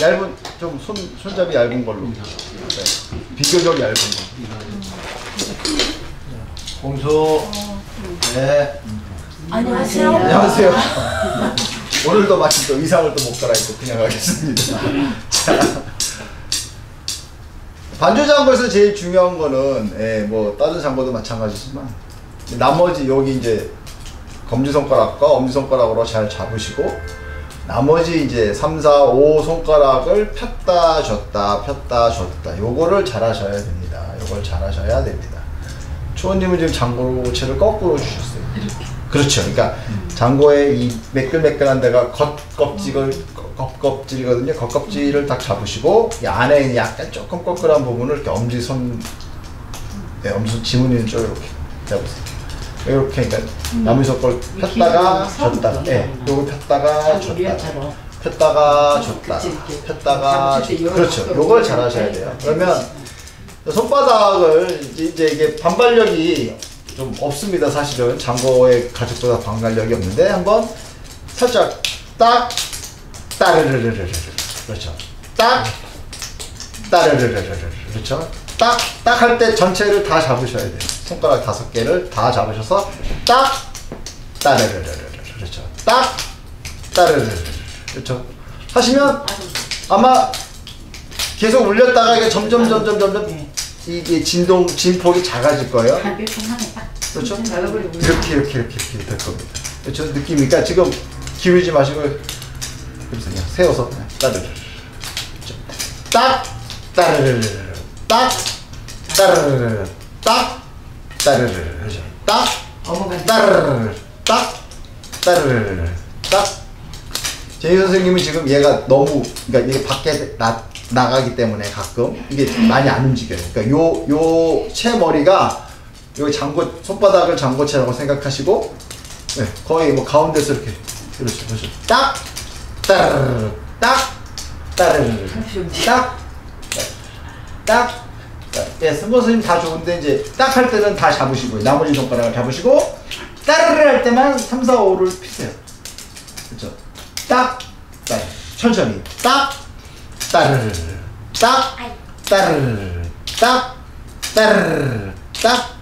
얇은, 좀 손잡이 얇은 걸로. 네. 비교적 얇은 거. 공수. 네. 안녕하세요. 안녕하세요. 오늘도 마침 또 의상을 또 못 갈아입고 그냥 가겠습니다. 자. 반주 장구에서 제일 중요한 거는, 예, 뭐, 다른 장구도 마찬가지지만, 나머지 여기 이제 검지손가락과 엄지손가락으로 잘 잡으시고, 나머지 이제 3, 4, 5 손가락을 폈다 줬다 폈다 줬다 요거를 잘 하셔야 됩니다. 요걸 잘 하셔야 됩니다. 초원님은 지금 장구채를 거꾸로 주셨어요. 이렇게. 그렇죠. 그러니까 장구의 이 매끌매끌한 데가 겉껍질이거든요. 겉껍질을 딱 잡으시고 이 안에 약간 조금 꺼끌한 부분을 이렇게 엄지손, 네, 엄지손 지문이는 쪽 이렇게 잡으세요. 이렇게 그러니까 나무젓가락 폈다가 줬다가, 예, 요거 폈다가 줬다가, 폈다가 줬다가, 폈다가 줬다가, 그렇죠. 요걸 잘 하셔야 돼요. 그러면 손바닥을 이제 이게 반발력이 좀 없습니다. 사실은 장거의 가죽보다 반발력이 없는데 한번 살짝 딱 따르르르르르, 그렇죠. 딱 따르르르르르, 그렇죠. 딱 할 때 전체를 다 잡으셔야 돼요. 손가락 5개를 다 잡으셔서 딱 따르르르르, 그렇죠. 딱 따르르르, 그렇죠. 하시면 아마 계속 울렸다가 이게 점점 이게 진폭이 작아질 거예요. 그렇죠. 이렇게 될 겁니다. 그렇죠. 느낌이니까 지금 기울이지 마시고 그냥 세워서 따르르르, 딱 따르르르, 딱 따르르르, 딱 따르르르, 그렇죠. 딱 따르르르, 딱 따르르르, 딱. 제이 선생님은 지금 얘가 너무, 그러니까 이게 밖에 나가기 때문에 가끔 이게 많이 안 움직여요. 그러니까 요 채머리가 여기 손바닥을 장고채라고 생각하시고, 네, 거의 뭐 가운데서 이렇게, 그렇죠. 딱 따르르르, 딱 따르르르, 딱. 예, 승건 선생님 다 좋은데 이제 딱 할 때는 다 잡으시고요. 나머지 손가락을 잡으시고 따르르 할 때만 3, 4, 5를 피세요. 그렇죠. 딱 천천히 딱 따르르, 딱 따르르, 딱 따르르, 딱.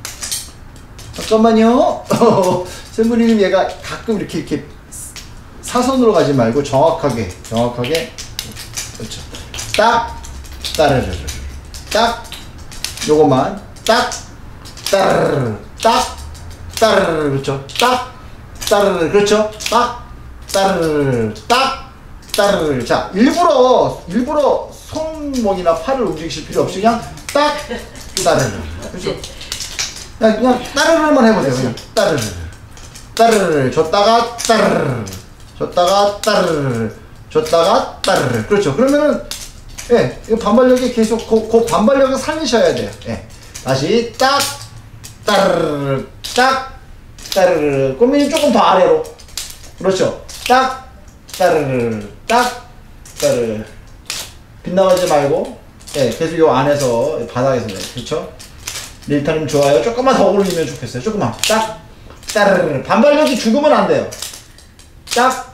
잠깐만요. 샘물이님 얘가 가끔 이렇게 사선으로 가지 말고 정확하게 그렇죠. 딱 따르르, 딱 요거만 딱 따르르, 딱 따르르, 그렇죠. 딱 따르르, 그렇죠. 딱 따르르, 딱 따르르. 자, 일부러 손목이나 팔을 움직이실 필요 없이 그냥 딱 따르르, 그렇죠. 그냥 따르르만 해보세요. 그냥 따르르 줬다가 따르르, 줬다가 따르르, 줬다가 따르르, 그렇죠. 그러면은, 예, 이 반발력이 계속 그 반발력을 살리셔야 돼요. 예, 다시 딱 따르르, 딱 따르르. 꼬미님 조금 더 아래로, 그렇죠. 딱 따르르, 딱 따르르. 빗나가지 말고, 예, 계속 요 안에서 바닥에서, 그렇죠. 밀타님 좋아요. 조금만 더 올리면 좋겠어요. 조금만 딱 따르르. 반발력이 죽으면 안 돼요. 딱.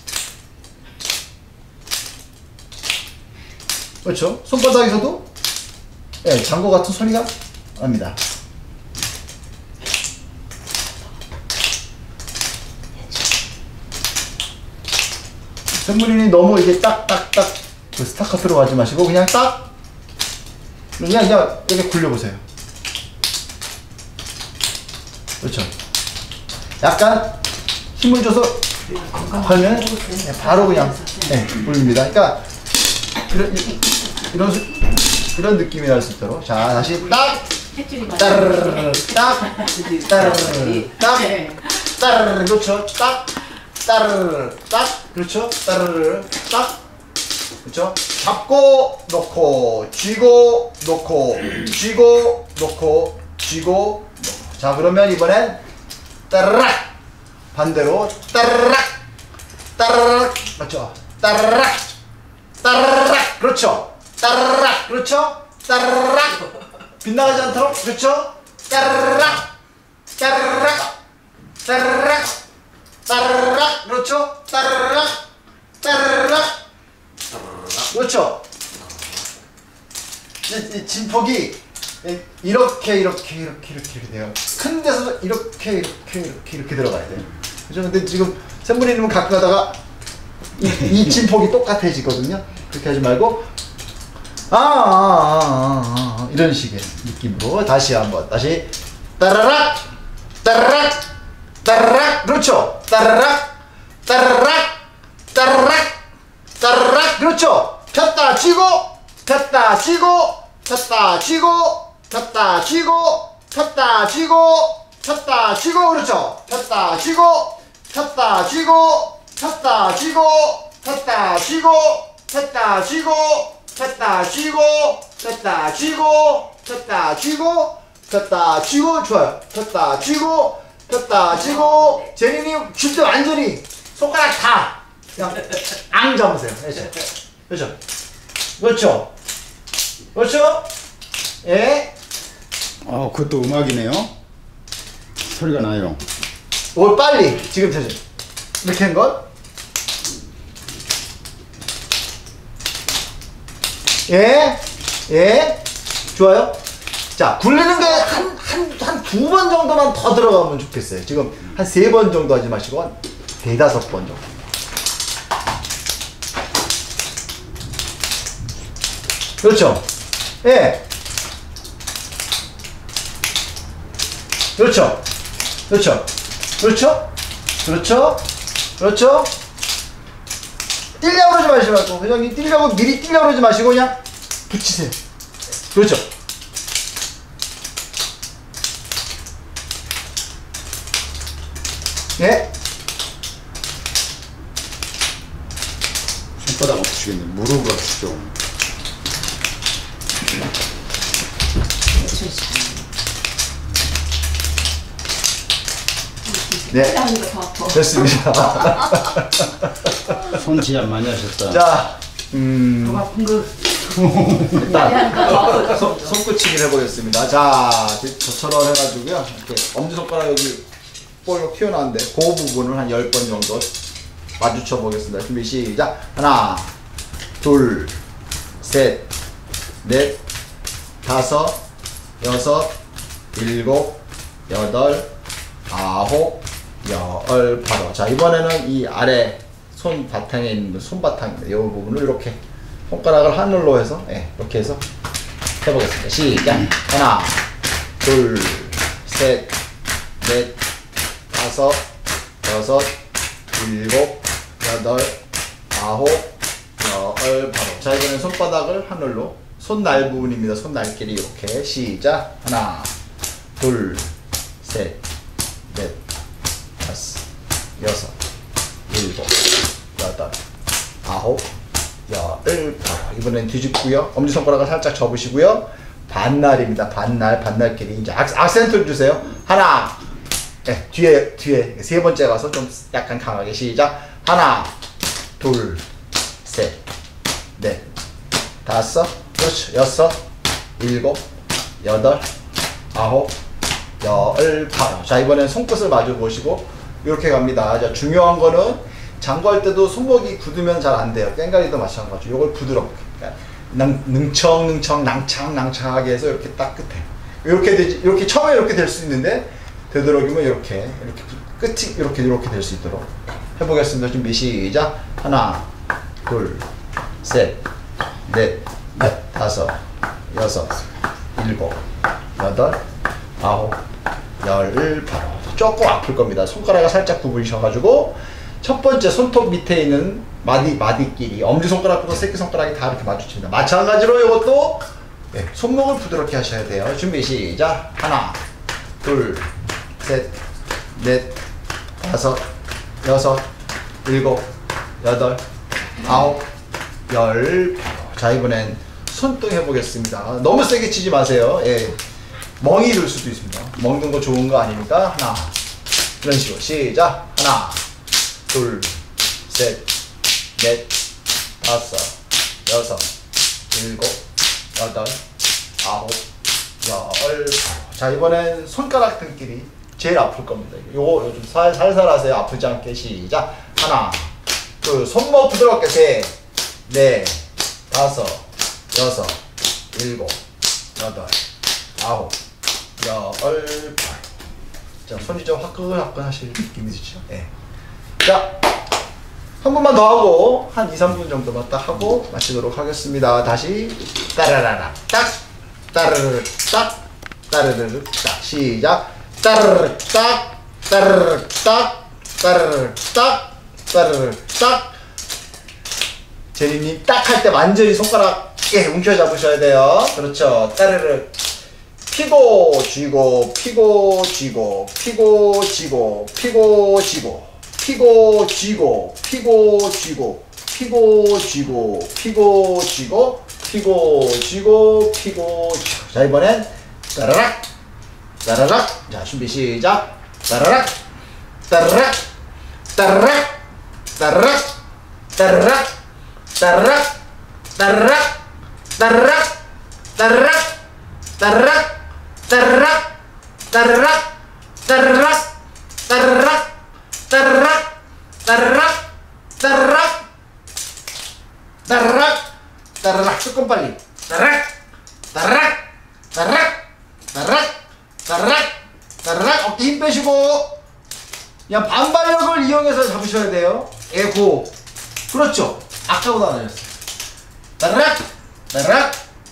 그렇죠. 손바닥에서도, 예, 장고 같은 소리가 납니다. 선물인이 너무 이게 딱딱딱 그 스타카토로 가지 마시고 그냥 딱 그냥 이렇게 굴려보세요. 그렇죠. 약간 힘을 줘서 하면 바로 그냥, 네, 굴립니다. 그러니까 이런 느낌이 날 수 있도록. 자, 다시 딱 따르르, 딱 따르르, 딱 따르르, 그렇죠. 딱 따르르, 딱, 그렇죠. 따르르, 딱, 그렇죠. 잡고 놓고 쥐고 놓고 쥐고 놓고 쥐고 놓고. 자, 그러면 이번엔 따르락, 반대로 따르락, 따르락, 맞죠. 따르락, 따르락, 그렇죠. 따르락, 그렇죠. 따르락, 빗나가지 않도록, 그렇죠. 따르락, 따르락, 따르락, 따르락, 그렇죠. 따르락, 따르락, 따르락, 그렇죠. 이 진폭이 이렇게 돼요. 큰 데서 이렇게 들어가야 돼요. 그죠? 근데 지금 샘물이님은 가끔 가다가 이 진폭이 똑같아지거든요. 그렇게 하지 말고 이런 식의 느낌으로 다시 한번 다시 따라락 따라락 따라락 그렇죠. 따라락 따라락 따라락 따라락 그렇죠. 폈다 쥐고 폈다 쥐고 폈다 쥐고 폈다 쥐고 폈다 쥐고 폈다 쥐고 그렇죠. 폈다 쥐고 폈다 쥐고 폈다 쥐고 폈다 쥐고 폈다 쥐고 폈다 쥐고 폈다 쥐고 폈다 쥐고 폈다 쥐고 좋아요. 폈다 쥐고 폈다 쥐고 제니님 줄 때 완전히 손가락 다 그냥 앙 잡으세요. 그렇죠. 그렇죠. 그렇죠. 예. 그것도 음악이네요. 소리가 나요. 올 빨리 지금 되죠. 이렇게 한 것. 예. 예. 좋아요. 자, 굴리는 게 한 두 번 정도만 더 들어가면 좋겠어요. 지금 한 3번 정도 하지 마시고 한 4~5번 정도. 그렇죠. 예. 그렇죠. 그렇죠. 그렇죠. 그렇죠. 그렇죠. 뛰려고 그러지 마시고, 회장님 뛰려고 미리 뛰려고 그러지 마시고 그냥 붙이세요. 그렇죠. 예. 손바닥 아프시겠네. 무릎 아프시죠. 네. 됐습니다. 손 진짜 많이 하셨다. 자, 아픈 거. 일단 손끝치기를 해보겠습니다. 자, 저처럼 해가지고요. 이렇게 엄지손가락 여기 볼록 튀어나왔는데 그 부분을 한 10번 정도 마주쳐 보겠습니다. 준비 시작. 하나, 둘, 셋, 넷, 다섯, 여섯, 일곱, 여덟, 아홉, 열, 바로. 자, 이번에는 이 아래 손 바탕에 있는 손바탕입니다. 이 부분을 이렇게 손가락을 하늘로 해서 이렇게 해서 해보겠습니다. 시작. 하나, 둘, 셋, 넷, 다섯, 여섯, 일곱, 여덟, 아홉, 열, 바로. 자, 이번엔 손바닥을 하늘로 손날 부분입니다. 손날끼리 이렇게 시작. 하나, 둘, 셋, 넷, 다섯, 여섯, 일곱, 여덟, 아홉, 열, 바로. 이번엔 뒤집고요. 엄지손가락을 살짝 접으시고요. 반날입니다. 반날끼리 이제 악센트를 주세요. 하나, 뒤에 3번째 가서 좀 약간 강하게 시작. 하나, 둘, 셋, 넷, 다섯, 그렇죠. 여섯, 일곱, 여덟, 아홉, 열, 바로. 자, 이번엔 손끝을 마주 보시고 이렇게 갑니다. 자, 중요한 거는 장구할 때도 손목이 굳으면 잘 안 돼요. 깽가리도 마찬가지로 이걸 부드럽게 능청 낭창하게 해서 이렇게 딱 끝에 이렇게 되지. 이렇게 처음에 이렇게 될 수 있는데 되도록이면 이렇게 끝이 이렇게 될 수 있도록 해보겠습니다. 준비 시작. 하나, 둘, 셋, 넷, 다섯, 여섯, 일곱, 여덟, 아홉, 열, 바로. 조금 아플 겁니다. 손가락을 살짝 구부리셔가지고 첫 번째 손톱 밑에 있는 마디끼리 엄지손가락부터 새끼손가락이 다 이렇게 마주칩니다. 마찬가지로 이것도 손목을 부드럽게 하셔야 돼요. 준비 시작. 하나, 둘, 셋, 넷, 다섯, 여섯, 일곱, 여덟, 아홉, 열. 자, 이번엔 손등 해보겠습니다. 너무 세게 치지 마세요. 멍이 들 수도 있습니다. 먹는 거 좋은 거 아니니까. 하나, 이런 식으로 시작. 하나, 둘, 셋, 넷, 다섯, 여섯, 일곱, 여덟, 아홉, 열. 자, 이번엔 손가락 등끼리 제일 아플 겁니다. 요거 좀 살살 하세요. 아프지 않게 시작. 하나, 둘, 손목 부드럽게 셋, 넷, 5, 6, 7, 8, 9, 10, 8. 자, 손이 좀 화끈화끈 하실 느낌이 드시죠? 예. 자, 한 번만 더 하고 한 2, 3분 정도만 딱 하고 마치도록 하겠습니다. 다시 따라라라 딱 따르르 딱 따르르 딱 시작 따르르 딱 따르르 딱 따르르 딱 따르르 딱. 제리님 딱 할 때 완전히 손가락 움켜 잡으셔야 돼요. 그렇죠. 따르르 피고 쥐고 피고 쥐고 피고 쥐고 피고 쥐고 피고 쥐고 피고 쥐고 피고 쥐고 피고 쥐고 피고 쥐고 피고 쥐고. 자, 이번엔 따라락 따라락. 자, 준비 시작. 따라락 따라락 따라락 따라락 따라락 따라락 따라락 따라락 따라락 따라락 따르락 따르락 따르락 따르락 따르락 따르락 따르락 따르락 따르락. 조금 빨리 따르락 따르락 따르락 따르락 따르락 따르락. 어깨 힘 빼시고 그냥 반발력을 이용해서 잡으셔야 돼요. 에고. 그렇죠. 아까보다 나아졌어요. 따르락 따르락.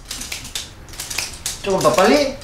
조금 더 빨리.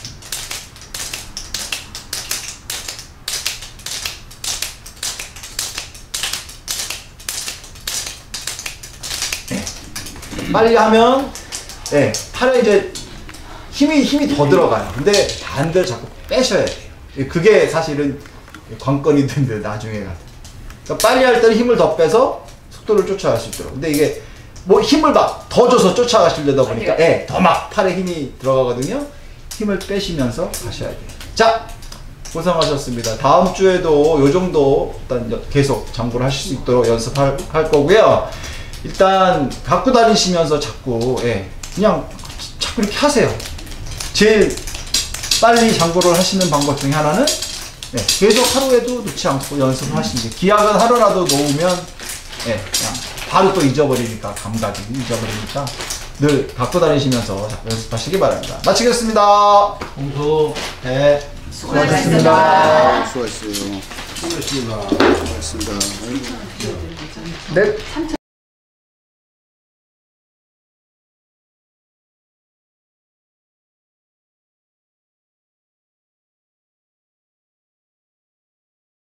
네. 빨리 하면 네, 팔에 이제 힘이 더 들어가요. 근데 반대로 자꾸 빼셔야 돼요. 그게 사실은 관건이 된데 나중에 가서. 그러니까 빨리 할 때는 힘을 더 빼서 속도를 쫓아갈 수 있도록. 근데 이게 뭐 힘을 막 더 줘서 쫓아가시려다 보니까 예, 더 막 팔에 힘이 들어가거든요. 힘을 빼시면서 가셔야 돼요. 자, 고생하셨습니다. 다음 주에도 요 정도 일단 계속 장구를 하실 수 있도록 연습할 거고요. 일단 갖고 다니시면서 자꾸 그냥 자꾸 이렇게 하세요. 제일 빨리 장구를 하시는 방법 중에 하나는 계속 하루에도 놓지 않고 연습을 하시는 게, 기약은 하루라도 놓으면 그냥 바로 또 잊어버리니까, 감각이 잊어버리니까 늘 갖고 다니시면서 연습하시기 바랍니다. 마치겠습니다. 공수. 네, 수고하셨습니다. 수고하셨어요. 수고하셨습니다. 수고하셨습니다. 네.